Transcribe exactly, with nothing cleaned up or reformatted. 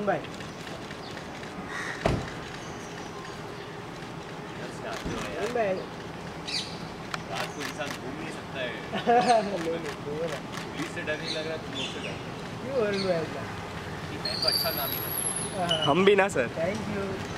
भाई वरुण भाई रात को इंसान घूम नहीं सकता है। नहीं नहीं पुलिस से डर नहीं लग रहा, तुम लोग से डर क्यों वरुण भाई ऐसा? मैं तो अच्छा काम ही करता हूँ। हम भी ना सर। Thank you.